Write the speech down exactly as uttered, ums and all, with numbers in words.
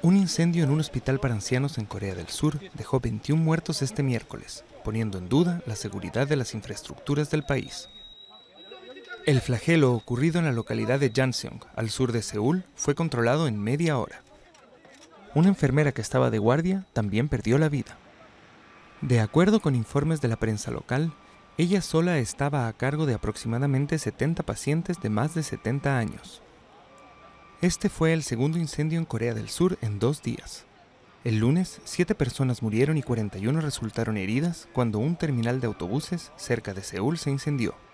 Un incendio en un hospital para ancianos en Corea del Sur dejó veintiún muertos este miércoles, poniendo en duda la seguridad de las infraestructuras del país. El flagelo ocurrido en la localidad de Janseong, al sur de Seúl, fue controlado en media hora. Una enfermera que estaba de guardia también perdió la vida. De acuerdo con informes de la prensa local, ella sola estaba a cargo de aproximadamente setenta pacientes de más de setenta años. Este fue el segundo incendio en Corea del Sur en dos días. El lunes, siete personas murieron y cuarenta y una resultaron heridas cuando un terminal de autobuses cerca de Seúl se incendió.